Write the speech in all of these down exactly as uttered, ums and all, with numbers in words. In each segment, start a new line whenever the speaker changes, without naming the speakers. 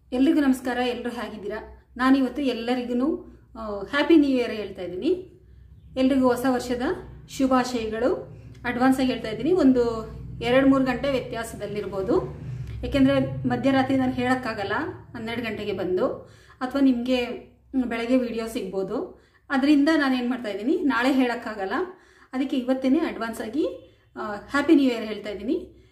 ಎಲ್ರಿಗೂ ನಮಸ್ಕಾರ. ಎಲ್ಲರೂ ಹೇಗಿದ್ದೀರಾ? ನಾನು ಇವತ್ತು ಎಲ್ಲರಿಗೂ ಹ್ಯಾಪಿ ನ್ಯೂ ಇಯರ್ ಹೇಳ್ತಾ ಇದ್ದೀನಿ. ಎಲ್ರಿಗೂ ಹೊಸ ವರ್ಷದ ಶುಭಾಶಯಗಳು ಅಡ್ವಾನ್ಸ್ ಆಗಿ ಹೇಳ್ತಾ ಇದ್ದೀನಿ. ಒಂದು ಎರಡು ಮೂರು ಗಂಟೆ ವ್ಯತ್ಯಾಸದಲ್ಲಿರ್ಬೋದು, ಯಾಕೆಂದರೆ ಮಧ್ಯರಾತ್ರಿ ನಾನು ಹೇಳೋಕ್ಕಾಗಲ್ಲ. ಹನ್ನೆರಡು ಗಂಟೆಗೆ ಬಂದು ಅಥವಾ ನಿಮಗೆ ಬೆಳಗ್ಗೆ ವಿಡಿಯೋ ಸಿಗ್ಬೋದು. ಅದರಿಂದ ನಾನೇನು ಮಾಡ್ತಾ ಇದ್ದೀನಿ, ನಾಳೆ ಹೇಳೋಕ್ಕಾಗಲ್ಲ, ಅದಕ್ಕೆ ಇವತ್ತೇ ಅಡ್ವಾನ್ಸ್ ಆಗಿ ಹ್ಯಾಪಿ ನ್ಯೂ ಇಯರ್ ಹೇಳ್ತಾ ಇದ್ದೀನಿ.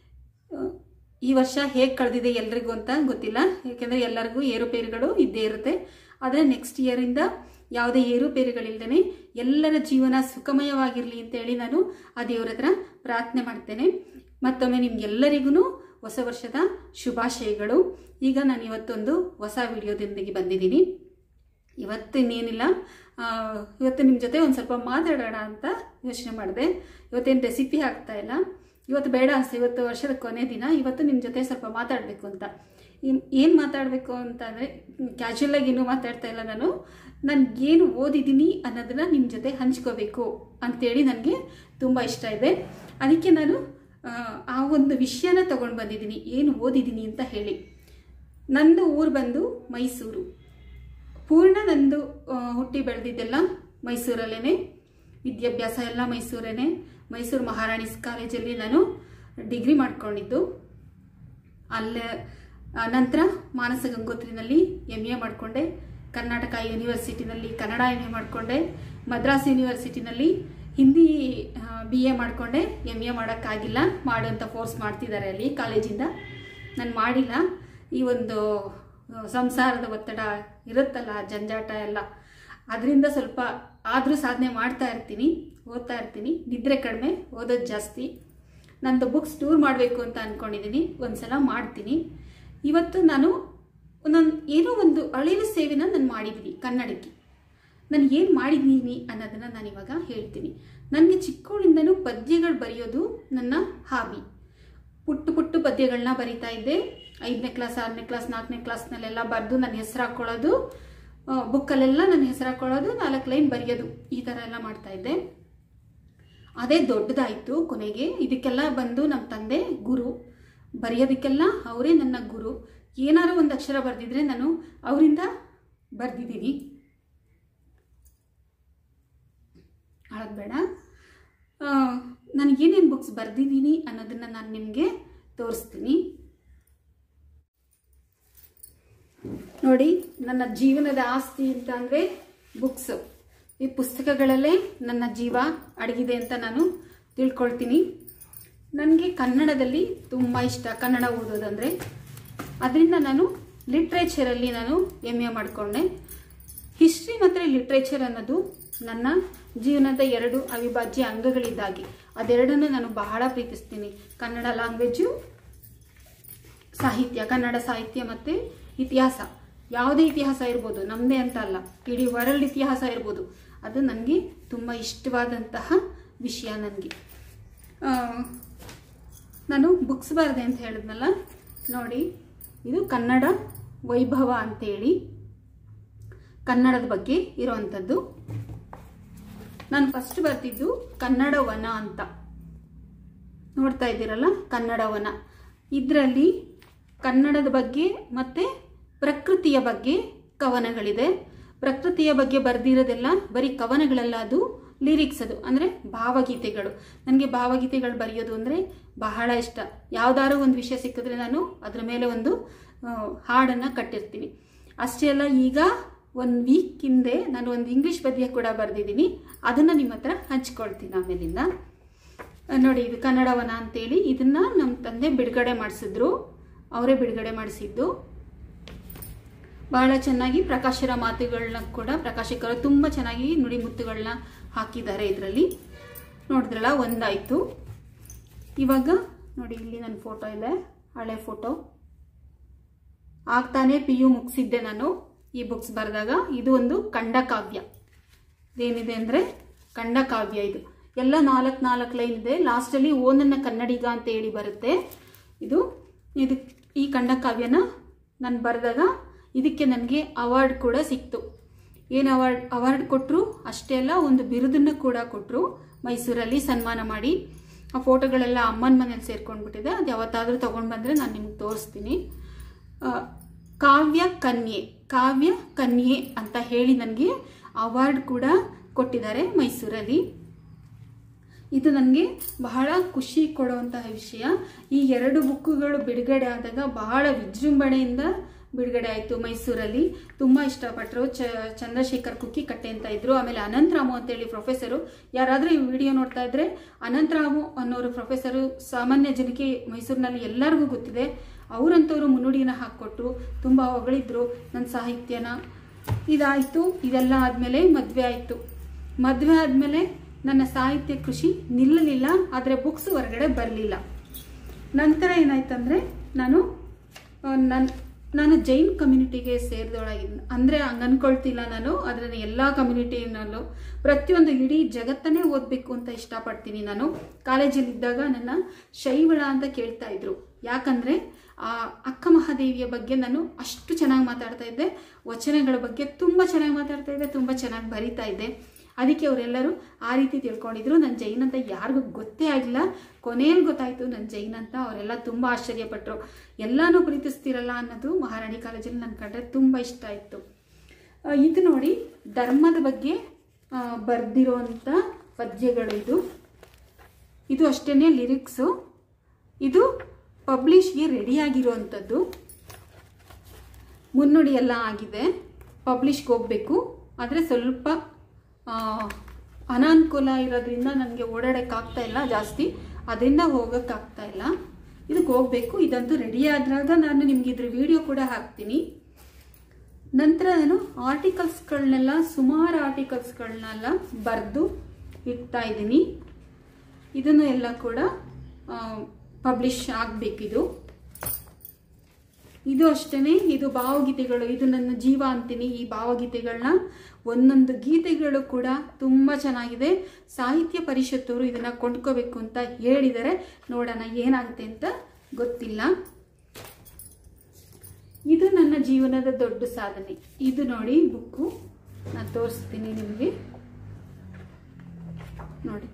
ಈ ವರ್ಷ ಹೇಗೆ ಕಳೆದಿದೆ ಎಲ್ರಿಗೂ ಅಂತ ಗೊತ್ತಿಲ್ಲ, ಯಾಕೆಂದರೆ ಎಲ್ಲರಿಗೂ ಏರುಪೇರುಗಳು ಇದ್ದೇ ಇರುತ್ತೆ. ಆದರೆ ನೆಕ್ಸ್ಟ್ ಇಯರಿಂದ ಯಾವುದೇ ಏರುಪೇರುಗಳಿಲ್ಲದೇ ಎಲ್ಲರ ಜೀವನ ಸುಖಮಯವಾಗಿರಲಿ ಅಂತೇಳಿ ನಾನು ಆ ದೇವರ ಹತ್ರ ಪ್ರಾರ್ಥನೆ ಮಾಡ್ತೇನೆ. ಮತ್ತೊಮ್ಮೆ ನಿಮ್ಗೆಲ್ಲರಿಗೂ ಹೊಸ ವರ್ಷದ ಶುಭಾಶಯಗಳು. ಈಗ ನಾನು ಇವತ್ತೊಂದು ಹೊಸ ವಿಡಿಯೋದೊಂದಿಗೆ ಬಂದಿದ್ದೀನಿ. ಇವತ್ತಿನೇನಿಲ್ಲ, ಇವತ್ತು ನಿಮ್ಮ ಜೊತೆ ಒಂದು ಸ್ವಲ್ಪ ಮಾತಾಡೋಣ ಅಂತ ಯೋಚನೆ ಮಾಡಿದೆ. ಇವತ್ತೇನು ರೆಸಿಪಿ ಆಗ್ತಾ ಇಲ್ಲ, ಇವತ್ತು ಬೇಡ ಅನಿಸ್ತು. ಇವತ್ತು ವರ್ಷದ ಕೊನೆ ದಿನ, ಇವತ್ತು ನಿಮ್ಮ ಜೊತೆ ಸ್ವಲ್ಪ ಮಾತಾಡಬೇಕು ಅಂತ. ಏನು ಮಾತಾಡಬೇಕು ಅಂತ ಅಂದರೆ, ಕ್ಯಾಶುವಲಾಗಿ ಇನ್ನೂ ಮಾತಾಡ್ತಾ ಇಲ್ಲ ನಾನು. ನನಗೇನು ಓದಿದ್ದೀನಿ ಅನ್ನೋದನ್ನು ನಿಮ್ಮ ಜೊತೆ ಹಂಚ್ಕೋಬೇಕು ಅಂಥೇಳಿ ನನಗೆ ತುಂಬ ಇಷ್ಟ ಇದೆ. ಅದಕ್ಕೆ ನಾನು ಆ ಒಂದು ವಿಷಯನ ತೊಗೊಂಡು ಬಂದಿದ್ದೀನಿ, ಏನು ಓದಿದ್ದೀನಿ ಅಂತ ಹೇಳಿ. ನಂದು ಊರು ಬಂದು ಮೈಸೂರು. ಪೂರ್ಣ ನಂದು ಹುಟ್ಟಿ ಬೆಳೆದಿದ್ದೆಲ್ಲ ಮೈಸೂರಲ್ಲೇ, ವಿದ್ಯಾಭ್ಯಾಸ ಎಲ್ಲ ಮೈಸೂರೇ. ಮೈಸೂರು ಮಹಾರಾಣೀಸ್ ಕಾಲೇಜಲ್ಲಿ ನಾನು ಡಿಗ್ರಿ ಮಾಡ್ಕೊಂಡಿದ್ದು. ಅಲ್ಲೇ ನಂತರ ಮಾನಸ ಗಂಗೋತ್ರಿನಲ್ಲಿ ಎಮ್ ಎ ಮಾಡಿಕೊಂಡೆ. ಕರ್ನಾಟಕ ಯೂನಿವರ್ಸಿಟಿನಲ್ಲಿ ಕನ್ನಡ ಎಮ್ ಎ ಮಾಡಿಕೊಂಡೆ. ಮದ್ರಾಸ್ ಯೂನಿವರ್ಸಿಟಿನಲ್ಲಿ ಹಿಂದಿ ಬಿ ಎ ಮಾಡಿಕೊಂಡೆ. ಎಮ್ ಎ ಮಾಡೋಕ್ಕಾಗಿಲ್ಲ, ಮಾಡೋಂಥ ಫೋರ್ಸ್ ಮಾಡ್ತಿದ್ದಾರೆ ಅಲ್ಲಿ ಕಾಲೇಜಿಂದ. ನಾನು ಮಾಡಿಲ್ಲ. ಈ ಒಂದು ಸಂಸಾರದ ಒತ್ತಡ ಇರುತ್ತಲ್ಲ, ಜಂಜಾಟ ಎಲ್ಲ, ಅದರಿಂದ ಸ್ವಲ್ಪ ಆದರೂ ಸಾಧನೆ ಮಾಡ್ತಾ ಇರ್ತೀನಿ, ಓದ್ತಾ ಇರ್ತೀನಿ. ನಿದ್ರೆ ಕಡಿಮೆ, ಓದೋದು ಜಾಸ್ತಿ. ನಂದು ಬುಕ್ಸ್ ಟೂರ್ ಮಾಡಬೇಕು ಅಂತ ಅಂದ್ಕೊಂಡಿದ್ದೀನಿ, ಒಂದು ಸಲ ಮಾಡ್ತೀನಿ. ಇವತ್ತು ನಾನು ಒಂದೊಂದು ಏನೋ ಒಂದು ಅಳಿಲು ಸೇವೆನ ನಾನು ಮಾಡಿದ್ದೀನಿ ಕನ್ನಡಕ್ಕೆ. ನಾನು ಏನು ಮಾಡಿದ್ದೀನಿ ಅನ್ನೋದನ್ನು ನಾನು ಇವಾಗ ಹೇಳ್ತೀನಿ. ನನಗೆ ಚಿಕ್ಕವಳಿಂದನೂ ಪದ್ಯಗಳು ಬರೆಯೋದು ನನ್ನ ಹಾಬಿ. ಪುಟ್ಟು ಪುಟ್ಟು ಪದ್ಯಗಳನ್ನ ಬರಿತಾ ಇದ್ದೆ. ಐದನೇ ಕ್ಲಾಸ್, ಆರನೇ ಕ್ಲಾಸ್, ನಾಲ್ಕನೇ ಕ್ಲಾಸ್ನಲ್ಲೆಲ್ಲ ಬರೆದು ನನ್ನ ಹೆಸರು ಹಾಕ್ಕೊಳ್ಳೋದು, ಬುಕ್ಕಲ್ಲೆಲ್ಲ ನನ್ನ ಹೆಸರು ಹಾಕ್ಕೊಳ್ಳೋದು, ನಾಲ್ಕು ಲೈನ್ ಬರೆಯೋದು, ಈ ಥರ ಎಲ್ಲ ಮಾಡ್ತಾಯಿದ್ದೆ. ಅದೇ ದೊಡ್ಡದಾಯಿತು. ಕೊನೆಗೆ ಇದಕ್ಕೆಲ್ಲ ಬಂದು ನಮ್ಮ ತಂದೆ ಗುರು, ಬರೆಯೋದಕ್ಕೆಲ್ಲ ಅವರೇ ನನ್ನ ಗುರು. ಏನಾರು ಒಂದು ಅಕ್ಷರ ಬರೆದಿದ್ರೆ ನಾನು ಅವರಿಂದ ಬರೆದಿದ್ದೀನಿ. ಅಳೋದು ಬೇಡ. ನನಗೇನೇನು ಬುಕ್ಸ್ ಬರೆದಿದ್ದೀನಿ ಅನ್ನೋದನ್ನು ನಾನು ನಿಮಗೆ ತೋರಿಸ್ತೀನಿ. ನೋಡಿ, ನನ್ನ ಜೀವನದ ಆಸ್ತಿ ಅಂತ ಅಂದರೆ ಬುಕ್ಸ್. ಈ ಪುಸ್ತಕಗಳಲ್ಲೇ ನನ್ನ ಜೀವ ಅಡಗಿದೆ ಅಂತ ನಾನು ತಿಳ್ಕೊಳ್ತೀನಿ. ನನಗೆ ಕನ್ನಡದಲ್ಲಿ ತುಂಬ ಇಷ್ಟ, ಕನ್ನಡ ಓದೋದಂದರೆ. ಅದರಿಂದ ನಾನು ಲಿಟ್ರೇಚರಲ್ಲಿ ನಾನು ಎಮ್ ಎ ಮಾಡಿಕೊಂಡೆ. ಹಿಸ್ಟ್ರಿ ಮತ್ತು ಲಿಟ್ರೇಚರ್ ಅನ್ನೋದು ನನ್ನ ಜೀವನದ ಎರಡು ಅವಿಭಾಜ್ಯ ಅಂಗಗಳಿದ್ದಾಗಿ. ಅದೆರಡನ್ನು ನಾನು ಬಹಳ ಪ್ರೀತಿಸ್ತೀನಿ. ಕನ್ನಡ ಲ್ಯಾಂಗ್ವೇಜು, ಸಾಹಿತ್ಯ, ಕನ್ನಡ ಸಾಹಿತ್ಯ ಮತ್ತು ಇತಿಹಾಸ. ಯಾವುದೇ ಇತಿಹಾಸ ಇರ್ಬೋದು, ನಮ್ಮದೇ ಅಂತ ಅಲ್ಲ, ಇಡೀ ವರ್ಲ್ಡ್ ಇತಿಹಾಸ ಇರ್ಬೋದು, ಅದು ನನಗೆ ತುಂಬ ಇಷ್ಟವಾದಂತಹ ವಿಷಯ. ನನಗೆ ನಾನು ಬುಕ್ಸ್ ಬರೆದೆ ಅಂತ ಹೇಳಿದ್ನಲ್ಲ, ನೋಡಿ, ಇದು ಕನ್ನಡ ವೈಭವ ಅಂತೇಳಿ ಕನ್ನಡದ ಬಗ್ಗೆ ಇರೋವಂಥದ್ದು. ನಾನು ಫಸ್ಟ್ ಬರ್ತಿದ್ದು ಕನ್ನಡ ವನ ಅಂತ. ನೋಡ್ತಾ ಇದ್ದೀರಲ್ಲ, ಕನ್ನಡ ವನ. ಇದರಲ್ಲಿ ಕನ್ನಡದ ಬಗ್ಗೆ ಮತ್ತು ಪ್ರಕೃತಿಯ ಬಗ್ಗೆ ಕವನಗಳಿದೆ. ಪ್ರಕೃತಿಯ ಬಗ್ಗೆ ಬರೆದಿರೋದೆಲ್ಲ ಬರೀ ಕವನಗಳೆಲ್ಲ, ಅದು ಲಿರಿಕ್ಸ್, ಅದು ಅಂದರೆ ಭಾವಗೀತೆಗಳು. ನನಗೆ ಭಾವಗೀತೆಗಳು ಬರೆಯೋದು ಅಂದರೆ ಬಹಳ ಇಷ್ಟ. ಯಾವುದಾದ್ರೂ ಒಂದು ವಿಷಯ ಸಿಕ್ಕಿದ್ರೆ ನಾನು ಅದರ ಮೇಲೆ ಒಂದು ಹಾಡನ್ನು ಕಟ್ಟಿರ್ತೀನಿ. ಅಷ್ಟೇ ಅಲ್ಲ, ಈಗ ಒಂದು ವೀಕ್ ಹಿಂದೆ ನಾನು ಒಂದು ಇಂಗ್ಲೀಷ್ ಪದ್ಯ ಕೂಡ ಬರೆದಿದ್ದೀನಿ. ಅದನ್ನು ನಿಮ್ಮ ಹತ್ರ ಹಂಚ್ಕೊಳ್ತೀನಿ ಆಮೇಲಿಂದ. ನೋಡಿ, ಇದು ಕನ್ನಡವನ ಅಂತೇಳಿ. ಇದನ್ನು ನಮ್ಮ ತಂದೆ ಬಿಡುಗಡೆ ಮಾಡಿಸಿದ್ರು, ಅವರೇ ಬಿಡುಗಡೆ ಮಾಡಿಸಿದ್ದು. ಬಹಳ ಚೆನ್ನಾಗಿ ಪ್ರಕಾಶರ ಮಾತುಗಳನ್ನ ಕೂಡ ಪ್ರಕಾಶಕರು ತುಂಬ ಚೆನ್ನಾಗಿ ನುಡಿಮುತ್ತುಗಳನ್ನ ಹಾಕಿದ್ದಾರೆ ಇದರಲ್ಲಿ. ನೋಡಿದ್ರಲ್ಲ, ಒಂದಾಯಿತು. ಇವಾಗ ನೋಡಿ, ಇಲ್ಲಿ ನನ್ನ ಫೋಟೋ ಇದೆ, ಹಳೆ ಫೋಟೋ. ಆಗ್ತಾನೆ ಪಿ ಯು ಮುಗಿಸಿದ್ದೆ ನಾನು ಈ ಬುಕ್ಸ್ ಬರೆದಾಗ. ಇದು ಒಂದು ಖಂಡಕಾವ್ಯ. ಇದೇನಿದೆ ಅಂದರೆ ಖಂಡಕಾವ್ಯ. ಇದು ಎಲ್ಲ ನಾಲ್ಕು ನಾಲ್ಕು ಲೈನ್ ಇದೆ. ಲಾಸ್ಟಲ್ಲಿ ಓ ನನ್ನ ಕನ್ನಡಿಗ ಅಂತ ಹೇಳಿ ಬರುತ್ತೆ. ಇದು ಇದು ಈ ಖಂಡಕಾವ್ಯನ ನಾನು ಬರೆದಾಗ ಇದಕ್ಕೆ ನನಗೆ ಅವಾರ್ಡ್ ಕೂಡ ಸಿಕ್ತು. ಏನು ಅವಾರ್ಡ್ ಅವಾರ್ಡ್ ಕೊಟ್ಟರು ಅಷ್ಟೇ ಅಲ್ಲ, ಒಂದು ಬಿರುದನ್ನು ಕೂಡ ಕೊಟ್ಟರು ಮೈಸೂರಲ್ಲಿ, ಸನ್ಮಾನ ಮಾಡಿ. ಆ ಫೋಟೋಗಳೆಲ್ಲ ಅಮ್ಮನ ಮನೇಲಿ ಸೇರ್ಕೊಂಡ್ಬಿಟ್ಟಿದೆ. ಅದು ಯಾವತ್ತಾದರೂ ತೊಗೊಂಡು ಬಂದರೆ ನಾನು ನಿಮ್ಗೆ ತೋರಿಸ್ತೀನಿ. ಕಾವ್ಯ ಕನ್ಯೆ ಕಾವ್ಯ ಕನ್ಯೆ ಅಂತ ಹೇಳಿ ನನಗೆ ಅವಾರ್ಡ್ ಕೂಡ ಕೊಟ್ಟಿದ್ದಾರೆ ಮೈಸೂರಲ್ಲಿ. ಇದು ನನಗೆ ಬಹಳ ಖುಷಿ ಕೊಡುವಂತಹ ವಿಷಯ. ಈ ಎರಡು ಬುಕ್ಕುಗಳು ಬಿಡುಗಡೆ ಆದಾಗ ಬಹಳ ವಿಜೃಂಭಣೆಯಿಂದ ಬಿಡುಗಡೆ ಆಯಿತು ಮೈಸೂರಲ್ಲಿ. ತುಂಬ ಇಷ್ಟಪಟ್ಟರು. ಚ ಚಂದ್ರಶೇಖರ್ ಕುಕ್ಕಿ ಕಟ್ಟೆ ಅಂತ ಇದ್ರು. ಆಮೇಲೆ ಅನಂತರಾಮು ಅಂತೇಳಿ ಪ್ರೊಫೆಸರು, ಯಾರಾದರೂ ಈ ವಿಡಿಯೋ ನೋಡ್ತಾ ಇದ್ರೆ ಅನಂತರಾಮು ಅನ್ನೋರು ಪ್ರೊಫೆಸರು ಸಾಮಾನ್ಯ ಜನಕ್ಕೆ ಮೈಸೂರಿನಲ್ಲಿ ಎಲ್ಲರಿಗೂ ಗೊತ್ತಿದೆ. ಅವರಂತವರು ಮುನ್ನುಡಿನ ಹಾಕ್ಕೊಟ್ಟು ತುಂಬ ಹೊಗಳಿದ್ರು ನನ್ನ ಸಾಹಿತ್ಯನ. ಇದಾಯಿತು. ಇದೆಲ್ಲ ಆದಮೇಲೆ ಮದುವೆ ಆಯಿತು. ಮದುವೆ ಆದಮೇಲೆ ನನ್ನ ಸಾಹಿತ್ಯ ಕೃಷಿ ನಿಲ್ಲಲಿಲ್ಲ, ಆದರೆ ಬುಕ್ಸ್ ಹೊರಗಡೆ ಬರಲಿಲ್ಲ. ನಂತರ ಏನಾಯ್ತಂದರೆ ನಾನು ನನ್ನ ನಾನು ಜೈನ್ ಕಮ್ಯುನಿಟಿಗೆ ಸೇರಿದೊಳಗಿದ್ದೆ. ಅಂದರೆ ಹಂಗೆ ಅನ್ಕೊಳ್ತಿಲ್ಲ ನಾನು, ಆದರೆ ಎಲ್ಲ ಕಮ್ಯುನಿಟಿನಲ್ಲೂ ಪ್ರತಿಯೊಂದು ಇಡೀ ಜಗತ್ತನ್ನೇ ಓದಬೇಕು ಅಂತ ಇಷ್ಟಪಡ್ತೀನಿ. ನಾನು ಕಾಲೇಜಲ್ಲಿದ್ದಾಗ ನನ್ನ ಶೈವಳ ಅಂತ ಕೇಳ್ತಾ ಇದ್ರು. ಯಾಕಂದರೆ ಆ ಅಕ್ಕ ಮಹಾದೇವಿಯ ಬಗ್ಗೆ ನಾನು ಅಷ್ಟು ಚೆನ್ನಾಗಿ ಮಾತಾಡ್ತಾ ಇದ್ದೆ, ವಚನಗಳ ಬಗ್ಗೆ ತುಂಬ ಚೆನ್ನಾಗಿ ಮಾತಾಡ್ತಾ ಇದ್ದೆ, ತುಂಬ ಚೆನ್ನಾಗಿ ಬರಿತಾ ಇದ್ದೆ. ಅದಕ್ಕೆ ಅವರೆಲ್ಲರೂ ಆ ರೀತಿ ತಿಳ್ಕೊಂಡಿದ್ರು. ನನ್ನ ಜೈನ್ ಅಂತ ಯಾರಿಗೂ ಗೊತ್ತೇ ಆಗಿಲ್ಲ. ಕೊನೆಯಲ್ಲಿ ಗೊತ್ತಾಯಿತು ನನ್ನ ಜೈನ್ ಅಂತ. ಅವರೆಲ್ಲ ತುಂಬ ಆಶ್ಚರ್ಯಪಟ್ಟರು. ಎಲ್ಲನೂ ಪ್ರೀತಿಸ್ತಿರಲ್ಲ ಅನ್ನೋದು ಮಹಾರಾಣಿ ಕಾಲೇಜಲ್ಲಿ ನನ್ನ ಕಂಡ್ರೆ ತುಂಬ ಇಷ್ಟ ಆಯಿತು. ಇದು ನೋಡಿ, ಧರ್ಮದ ಬಗ್ಗೆ ಬರೆದಿರೋವಂಥ ಪದ್ಯಗಳು. ಇದು ಇದು ಅಷ್ಟೇ ಲಿರಿಕ್ಸು. ಇದು ಪಬ್ಲಿಷ್ಗೆ ರೆಡಿಯಾಗಿರುವಂಥದ್ದು. ಮುನ್ನುಡಿ ಎಲ್ಲ ಆಗಿದೆ, ಪಬ್ಲಿಷ್ಗೆ ಹೋಗಬೇಕು. ಆದರೆ ಸ್ವಲ್ಪ ಅನಾನುಕೂಲ ಇರೋದ್ರಿಂದ ನನಗೆ ಓಡಾಡೋಕ್ಕಾಗ್ತಾ ಇಲ್ಲ ಜಾಸ್ತಿ, ಅದರಿಂದ ಹೋಗೋಕ್ಕಾಗ್ತಾ ಇಲ್ಲ. ಇದಕ್ಕೆ ಹೋಗಬೇಕು. ಇದಂತೂ ರೆಡಿ ಆದಾಗ ನಾನು ನಿಮ್ಗೆ ಇದ್ರ ವಿಡಿಯೋ ಕೂಡ ಹಾಕ್ತೀನಿ. ನಂತರ ನಾನು ಆರ್ಟಿಕಲ್ಸ್ಗಳನ್ನೆಲ್ಲ ಸುಮಾರು ಆರ್ಟಿಕಲ್ಸ್ಗಳನ್ನೆಲ್ಲ ಬರೆದು ಇಡ್ತಾ ಇದ್ದೀನಿ. ಇದನ್ನು ಎಲ್ಲ ಕೂಡ ಪಬ್ಲಿಷ್ ಆಗಬೇಕಿದು. ಇದು ಅಷ್ಟೇ. ಇದು ಭಾವಗೀತೆಗಳು. ಇದು ನನ್ನ ಜೀವ ಅಂತೀನಿ ಈ ಭಾವಗೀತೆಗಳನ್ನ. ಒಂದೊಂದು ಗೀತೆಗಳು ಕೂಡ ತುಂಬ ಚೆನ್ನಾಗಿದೆ. ಸಾಹಿತ್ಯ ಪರಿಷತ್ತವರು ಇದನ್ನು ಕೊಂಡ್ಕೋಬೇಕು ಅಂತ ಹೇಳಿದ್ದಾರೆ. ನೋಡೋಣ ಏನಾಗುತ್ತೆ ಅಂತ ಗೊತ್ತಿಲ್ಲ. ಇದು ನನ್ನ ಜೀವನದ ದೊಡ್ಡ ಸಾಧನೆ. ಇದು ನೋಡಿ ಬುಕ್ಕು, ನಾನು ತೋರಿಸ್ತೀನಿ ನಿಮಗೆ. ನೋಡಿ,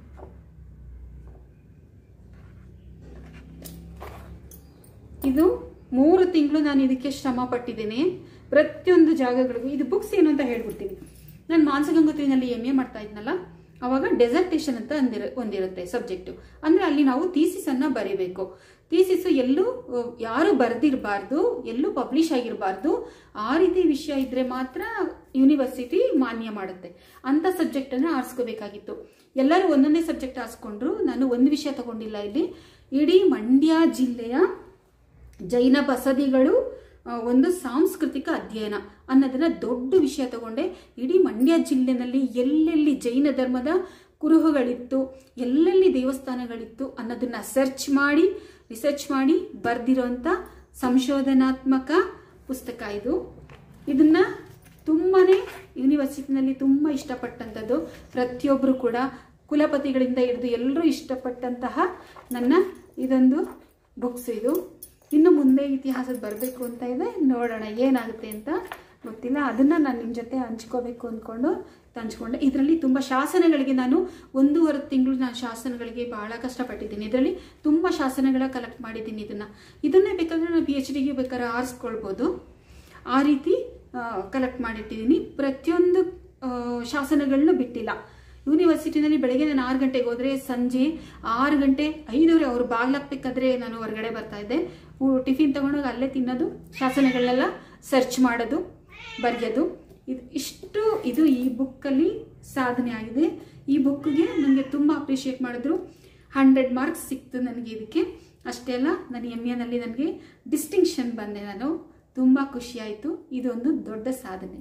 ಇದು ಮೂರು ತಿಂಗಳು ನಾನು ಇದಕ್ಕೆ ಶ್ರಮ ಪಟ್ಟಿದ್ದೇನೆ. ಪ್ರತಿಯೊಂದು ಜಾಗಗಳಿಗೂ ಇದು ಬುಕ್ಸ್ ಏನು ಅಂತ ಹೇಳ್ಬಿಡ್ತೀನಿ. ನಾನು ಮಾನಸಗಂಗೋತ್ರಿನಲ್ಲಿ ಎಮ್ ಎ ಮಾಡ್ತಾ ಇದ್ನಲ್ಲ, ಅವಾಗ ಡೆಸರ್ಟೇಷನ್ ಅಂತ ಅಂದಿರ ಒಂದಿರುತ್ತೆ ಸಬ್ಜೆಕ್ಟು. ಅಂದರೆ ಅಲ್ಲಿ ನಾವು ಥೀಸಿಸನ್ನು ಬರೀಬೇಕು. ಥೀಸಿಸು ಎಲ್ಲೂ ಯಾರು ಬರೆದಿರಬಾರ್ದು, ಎಲ್ಲೂ ಪಬ್ಲಿಷ್ ಆಗಿರಬಾರ್ದು. ಆ ರೀತಿ ವಿಷಯ ಇದ್ದರೆ ಮಾತ್ರ ಯೂನಿವರ್ಸಿಟಿ ಮಾನ್ಯ ಮಾಡುತ್ತೆ. ಅಂಥ ಸಬ್ಜೆಕ್ಟನ್ನು ಆರಿಸ್ಕೋಬೇಕಾಗಿತ್ತು. ಎಲ್ಲರೂ ಒಂದೊಂದೇ ಸಬ್ಜೆಕ್ಟ್ ಆರಿಸ್ಕೊಂಡ್ರು. ನಾನು ಒಂದು ವಿಷಯ ತಗೊಂಡಿಲ್ಲ. ಇಲ್ಲಿ ಇಡೀ ಮಂಡ್ಯ ಜಿಲ್ಲೆಯ ಜೈನ ಬಸದಿಗಳು ಒಂದು ಸಾಂಸ್ಕೃತಿಕ ಅಧ್ಯಯನ ಅನ್ನೋದನ್ನ ದೊಡ್ಡ ವಿಷಯ ತಗೊಂಡೆ. ಇಡೀ ಮಂಡ್ಯ ಜಿಲ್ಲೆನಲ್ಲಿ ಎಲ್ಲೆಲ್ಲಿ ಜೈನ ಧರ್ಮದ ಕುರುಹುಗಳಿತ್ತು, ಎಲ್ಲೆಲ್ಲಿ ದೇವಸ್ಥಾನಗಳಿತ್ತು ಅನ್ನೋದನ್ನ ಸರ್ಚ್ ಮಾಡಿ ರಿಸರ್ಚ್ ಮಾಡಿ ಬರೆದಿರೋಂಥ ಸಂಶೋಧನಾತ್ಮಕ ಪುಸ್ತಕ ಇದು. ಇದನ್ನ ತುಂಬಾನೇ ಯೂನಿವರ್ಸಿಟಿನಲ್ಲಿ ತುಂಬ ಇಷ್ಟಪಟ್ಟಂಥದ್ದು. ಪ್ರತಿಯೊಬ್ಬರು ಕೂಡ ಕುಲಪತಿಗಳಿಂದ ಹಿಡಿದು ಎಲ್ಲರೂ ಇಷ್ಟಪಟ್ಟಂತಹ ನನ್ನ ಇದೊಂದು ಬುಕ್ಸ್. ಇದು ಇನ್ನು ಮುಂದೆ ಇತಿಹಾಸದ ಬರಬೇಕು ಅಂತ ಇದೆ. ನೋಡೋಣ ಏನಾಗುತ್ತೆ ಅಂತ ಗೊತ್ತಿಲ್ಲ. ಅದನ್ನು ನಾನು ನಿಮ್ಮ ಜೊತೆ ಹಂಚ್ಕೋಬೇಕು ಅಂದ್ಕೊಂಡು ಹಂಚ್ಕೊಂಡೆ. ಇದರಲ್ಲಿ ತುಂಬ ಶಾಸನಗಳಿಗೆ ನಾನು ಒಂದೂವರೆ ತಿಂಗಳು ನಾನು ಶಾಸನಗಳಿಗೆ ಬಹಳ ಕಷ್ಟಪಟ್ಟಿದ್ದೀನಿ. ಇದರಲ್ಲಿ ತುಂಬ ಶಾಸನಗಳ ಕಲೆಕ್ಟ್ ಮಾಡಿದ್ದೀನಿ. ಇದನ್ನು ಇದನ್ನೇ ಬೇಕಾದರೆ ನಾನು ಪಿ ಎಚ್ ಡಿಗೆ ಬೇಕಾದ್ರೆ ಆರಿಸ್ಕೊಳ್ಬೋದು. ಆ ರೀತಿ ಕಲೆಕ್ಟ್ ಮಾಡಿಟ್ಟಿದ್ದೀನಿ. ಪ್ರತಿಯೊಂದು ಶಾಸನಗಳನ್ನೂ ಬಿಟ್ಟಿಲ್ಲ. ಯೂನಿವರ್ಸಿಟಿನಲ್ಲಿ ಬೆಳಗ್ಗೆ ನಾನು ಆರು ಗಂಟೆಗೆ ಹೋದರೆ ಸಂಜೆ ಆರು ಗಂಟೆ ಐದೂವರೆ ಅವ್ರು ಬಾಗ್ಲಾಕ್ಬೇಕಾದ್ರೆ ನಾನು ಹೊರಗಡೆ ಬರ್ತಾ ಇದ್ದೆ. ಟಿಫಿನ್ ತೊಗೊಂಡೋಗಿ ಅಲ್ಲೇ ತಿನ್ನೋದು, ಶಾಸನಗಳನ್ನೆಲ್ಲ ಸರ್ಚ್ ಮಾಡೋದು, ಬರೆಯೋದು. ಇದು ಇಷ್ಟು ಇದು ಈ ಬುಕ್ಕಲ್ಲಿ ಸಾಧನೆ ಆಗಿದೆ. ಈ ಬುಕ್ಗೆ ನನಗೆ ತುಂಬ ಅಪ್ರಿಷಿಯೇಟ್ ಮಾಡಿದ್ರು. ಹಂಡ್ರೆಡ್ ಮಾರ್ಕ್ಸ್ ಸಿಕ್ತು ನನಗೆ ಇದಕ್ಕೆ. ಅಷ್ಟೇ ಅಲ್ಲ, ನನ್ನ ಎಮ್ ಎನಲ್ಲಿ ನನಗೆ ಡಿಸ್ಟಿಂಕ್ಷನ್ ಬಂದೆ. ನಾನು ತುಂಬ ಖುಷಿಯಾಯಿತು. ಇದೊಂದು ದೊಡ್ಡ ಸಾಧನೆ.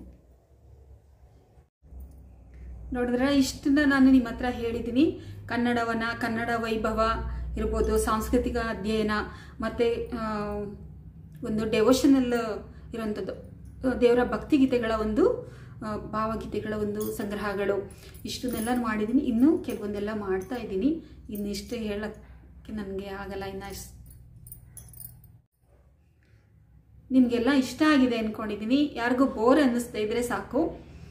ನೋಡಿದ್ರೆ ಇಷ್ಟನ್ನ ನಾನು ನಿಮ್ಮ ಹತ್ರ ಹೇಳಿದ್ದೀನಿ. ಕನ್ನಡವನ, ಕನ್ನಡ ವೈಭವ ಇರ್ಬೋದು, ಸಾಂಸ್ಕೃತಿಕ ಅಧ್ಯಯನ, ಮತ್ತು ಒಂದು ಡೆವೋಷನಲ್ ಇರೋವಂಥದ್ದು ದೇವರ ಭಕ್ತಿಗೀತೆಗಳ ಒಂದು ಭಾವಗೀತೆಗಳ ಒಂದು ಸಂಗ್ರಹಗಳು, ಇಷ್ಟನ್ನೆಲ್ಲ ಮಾಡಿದ್ದೀನಿ. ಇನ್ನೂ ಕೆಲವೊಂದೆಲ್ಲ ಮಾಡ್ತಾ ಇದ್ದೀನಿ. ಇನ್ನಿಷ್ಟು ಹೇಳೋಕ್ಕೆ ನನಗೆ ಆಗಲ್ಲ. ಇನ್ನು ನಿಮಗೆಲ್ಲ ಇಷ್ಟ ಆಗಿದೆ ಅಂದ್ಕೊಂಡಿದ್ದೀನಿ. ಯಾರಿಗೂ ಬೋರ್ ಅನ್ನಿಸ್ತಾ ಇದ್ರೆ ಸಾಕು.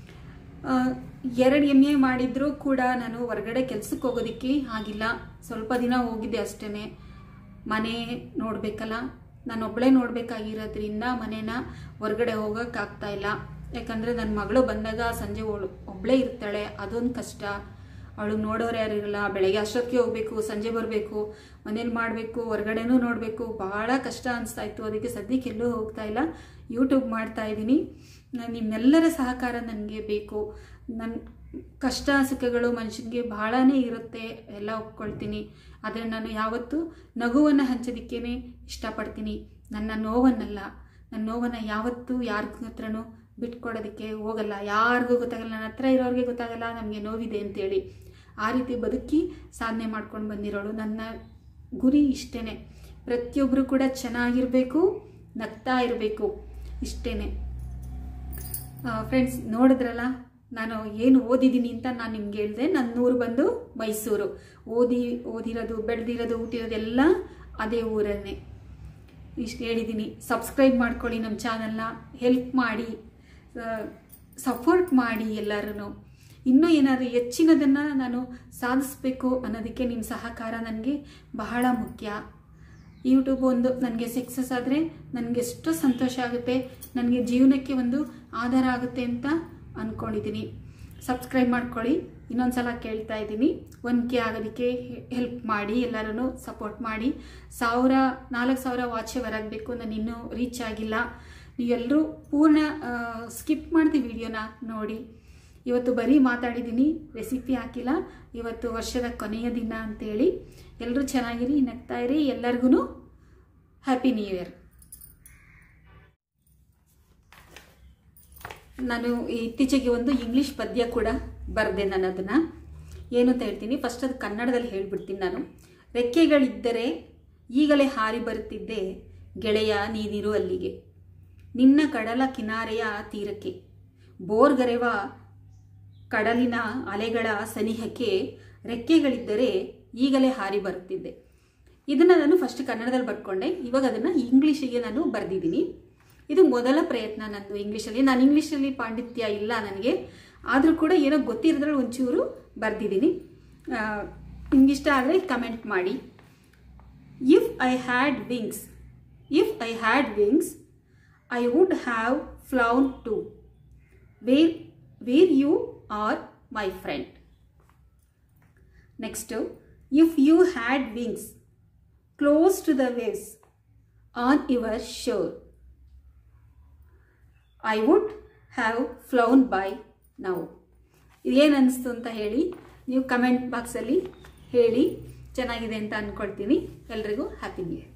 ಎರಡು ಎಮ್ ಎ ಮಾಡಿದ್ರೂ ಕೂಡ ನಾನು ಹೊರಗಡೆ ಕೆಲ್ಸಕ್ಕೆ ಹೋಗೋದಕ್ಕೆ ಆಗಿಲ್ಲ. ಸ್ವಲ್ಪ ದಿನ ಹೋಗಿದ್ದೆ ಅಷ್ಟೇ. ಮನೆ ನೋಡಬೇಕಲ್ಲ. ನಾನು ಒಬ್ಬಳೇ ನೋಡಬೇಕಾಗಿರೋದ್ರಿಂದ ಮನೇನ ಹೊರಗಡೆ ಹೋಗೋಕ್ಕಾಗ್ತಾ ಇಲ್ಲ. ಯಾಕಂದರೆ ನನ್ನ ಮಗಳು ಬಂದಾಗ ಸಂಜೆ ಅವಳು ಒಬ್ಬಳೇ ಇರ್ತಾಳೆ, ಅದೊಂದು ಕಷ್ಟ. ಅವಳು ನೋಡೋರು ಯಾರು ಇರಲ್ಲ. ಬೆಳಗ್ಗೆ ಅಷ್ಟೊತ್ತಿಗೆ ಹೋಗಬೇಕು, ಸಂಜೆ ಬರಬೇಕು, ಮನೇಲಿ ಮಾಡಬೇಕು, ಹೊರಗಡೆನೂ ನೋಡಬೇಕು, ಭಾಳ ಕಷ್ಟ ಅನಿಸ್ತಾ ಇತ್ತು. ಅದಕ್ಕೆ ಸದ್ಯಕ್ಕೆ ಎಲ್ಲೂ ಹೋಗ್ತಾ ಇಲ್ಲ, ಯೂಟ್ಯೂಬ್ ಮಾಡ್ತಾ ಇದ್ದೀನಿ. ನಿಮ್ಮೆಲ್ಲರ ಸಹಕಾರ ನನಗೆ ಬೇಕು. ನನ್ನ ಕಷ್ಟ ಸುಖಗಳು ಮನುಷ್ಯನಿಗೆ ಭಾಳನೇ ಇರುತ್ತೆ, ಎಲ್ಲ ಒಪ್ಕೊಳ್ತೀನಿ. ಆದರೆ ನಾನು ಯಾವತ್ತೂ ನಗುವನ್ನು ಹಂಚೋದಕ್ಕೇ ಇಷ್ಟಪಡ್ತೀನಿ, ನನ್ನ ನೋವನ್ನಲ್ಲ. ನನ್ನ ನೋವನ್ನು ಯಾವತ್ತೂ ಯಾರ ಹತ್ರನೂ ಬಿಟ್ಕೊಡೋದಕ್ಕೆ ಹೋಗಲ್ಲ. ಯಾರಿಗೂ ಗೊತ್ತಾಗಲ್ಲ, ನನ್ನ ಹತ್ರ ಇರೋರಿಗೆ ಗೊತ್ತಾಗಲ್ಲ ನಮಗೆ ನೋವಿದೆ ಅಂತೇಳಿ. ಆ ರೀತಿ ಬದುಕಿ ಸಾಧನೆ ಮಾಡ್ಕೊಂಡು ಬಂದಿರೋಳು. ನನ್ನ ಗುರಿ ಇಷ್ಟೇ, ಪ್ರತಿಯೊಬ್ಬರು ಕೂಡ ಚೆನ್ನಾಗಿರಬೇಕು, ನಗ್ತಾ ಇರಬೇಕು, ಇಷ್ಟೇ. ಫ್ರೆಂಡ್ಸ್, ನೋಡಿದ್ರಲ್ಲ ನಾನು ಏನು ಓದಿದ್ದೀನಿ ಅಂತ ನಾನು ನಿಮ್ಗೆ ಹೇಳಿದೆ. ನನ್ನ ಊರು ಬಂದು ಮೈಸೂರು. ಓದಿ ಓದಿರೋದು ಬೆಳೆದಿರೋದು ಹುಟ್ಟಿರೋದು ಎಲ್ಲ ಅದೇ ಊರನ್ನೇ. ಇಷ್ಟು ಹೇಳಿದ್ದೀನಿ. ಸಬ್ಸ್ಕ್ರೈಬ್ ಮಾಡ್ಕೊಳ್ಳಿ ನಮ್ಮ ಚಾನಲ್ನ, ಹೆಲ್ಪ್ ಮಾಡಿ, ಸಪೋರ್ಟ್ ಮಾಡಿ ಎಲ್ಲರೂ. ಇನ್ನೂ ಏನಾದರೂ ಹೆಚ್ಚಿನದನ್ನು ನಾನು ಸಾಧಿಸಬೇಕು ಅನ್ನೋದಕ್ಕೆ ನಿಮ್ಮ ಸಹಕಾರ ನನಗೆ ಬಹಳ ಮುಖ್ಯ. ಯೂಟ್ಯೂಬ್ ಒಂದು ನನಗೆ ಸಕ್ಸಸ್ ಆದರೆ ನನಗೆ ಎಷ್ಟೋ ಸಂತೋಷ ಆಗುತ್ತೆ, ನನಗೆ ಜೀವನಕ್ಕೆ ಒಂದು ಆಧಾರ ಆಗುತ್ತೆ ಅಂತ ಅಂದ್ಕೊಂಡಿದ್ದೀನಿ. ಸಬ್ಸ್ಕ್ರೈಬ್ ಮಾಡ್ಕೊಳ್ಳಿ. ಇನ್ನೊಂದು ಸಲ ಕೇಳ್ತಾ ಇದ್ದೀನಿ, ಒನ್ ಕೆ ಆಗೋದಕ್ಕೆ ಹೆಲ್ಪ್ ಮಾಡಿ, ಎಲ್ಲರೂ ಸಪೋರ್ಟ್ ಮಾಡಿ. ಸಾವಿರ ನಾಲ್ಕು ಸಾವಿರ ವಾಚ್ ಹೊರಗಬೇಕು, ನಾನು ಇನ್ನೂ ರೀಚ್ ಆಗಿಲ್ಲ. ನೀವೆಲ್ಲರೂ ಪೂರ್ಣ ಸ್ಕಿಪ್ ಮಾಡ್ತೀವಿ ವಿಡಿಯೋನ ನೋಡಿ. ಇವತ್ತು ಬರೀ ಮಾತಾಡಿದ್ದೀನಿ, ರೆಸಿಪಿ ಹಾಕಿಲ್ಲ. ಇವತ್ತು ವರ್ಷದ ಕೊನೆಯ ದಿನ ಅಂತೇಳಿ ಎಲ್ಲರೂ ಚೆನ್ನಾಗಿರಿ, ನಗ್ತಾ ಇರಿ. ಎಲ್ಲರಿಗೂ ಹ್ಯಾಪಿ ನ್ಯೂ ಇಯರ್. ನಾನು ಇತ್ತೀಚೆಗೆ ಒಂದು ಇಂಗ್ಲೀಷ್ ಪದ್ಯ ಕೂಡ ಬರೆದೆ. ನಾನು ಅದನ್ನು ಏನು ಅಂತ ಹೇಳ್ತೀನಿ. ಫಸ್ಟ್ ಅದು ಕನ್ನಡದಲ್ಲಿ ಹೇಳ್ಬಿಡ್ತೀನಿ ನಾನು. ರೆಕ್ಕೆಗಳಿದ್ದರೆ ಈಗಲೇ ಹಾರಿ ಬರುತ್ತಿದ್ದೆ ಗೆಳೆಯ ನೀನಿರು ಅಲ್ಲಿಗೆ, ನಿನ್ನ ಕಡಲ ಕಿನಾರೆಯ ತೀರಕ್ಕೆ, ಬೋರ್ಗರೆವ ಕಡಲಿನ ಅಲೆಗಳ ಸನಿಹಕ್ಕೆ ರೆಕ್ಕೆಗಳಿದ್ದರೆ ಈಗಲೇ ಹಾರಿ ಬರುತ್ತಿದ್ದೆ. ಇದನ್ನು ನಾನು ಫಸ್ಟ್ ಕನ್ನಡದಲ್ಲಿ ಬರ್ಕೊಂಡೆ. ಇವಾಗ ಅದನ್ನು ಇಂಗ್ಲೀಷಿಗೆ ನಾನು ಬರೆದಿದ್ದೀನಿ. ಇದು ಮೊದಲ ಪ್ರಯತ್ನ ನಂದು ಇಂಗ್ಲೀಷಲ್ಲಿ. ನಾನು ಇಂಗ್ಲೀಷಲ್ಲಿ ಪಾಂಡಿತ್ಯ ಇಲ್ಲ ನನಗೆ, ಆದರೂ ಕೂಡ ಏನೋ ಗೊತ್ತಿರೋದ್ರಲ್ಲಿ ಒಂಚೂರು ಬರೆದಿದ್ದೀನಿ. ನಿಮ್ಗೆ ಇಷ್ಟ ಆದರೆ ಕಮೆಂಟ್ ಮಾಡಿ. If I had wings if I had wings I would have flown too, where, where you are my friend. Next, if you had wings, close to the waves on your shore, I would have flown by now. ಇದೇನು ಅನಿಸ್ತು ಅಂತ ಹೇಳಿ ನೀವು comment ಬಾಕ್ಸಲ್ಲಿ ಹೇಳಿ. ಚೆನ್ನಾಗಿದೆ ಅಂತ ಅಂದ್ಕೊಳ್ತೀನಿ. ಎಲ್ರಿಗೂ ಹ್ಯಾಪಿ ನ್ಯೂ ಇಯರ್.